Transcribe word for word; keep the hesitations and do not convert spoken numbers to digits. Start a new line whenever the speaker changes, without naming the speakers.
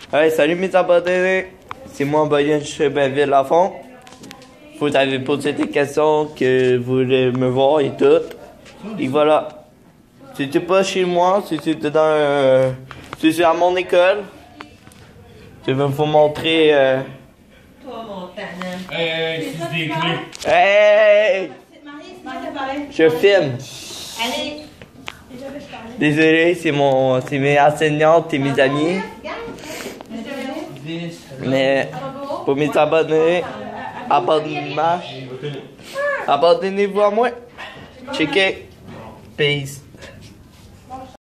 Hey, salut mes abonnés, c'est moi Brian Chebenville à fond. Vous avez posé des questions que vous voulez me voir et tout. Et voilà. C'était pas chez moi, c'était dans euh, c'était à mon école. Je vais vous montrer. Euh...
Toi, mon tannant.
Hey, c'est des clés.
Hey! Je filme.
Allez.
Désolé, c'est mon, c'est mes enseignantes et mes amis. Mais pour mes abonnés, abonnez-moi. Abonnez-vous à moi. Checkez. Peace.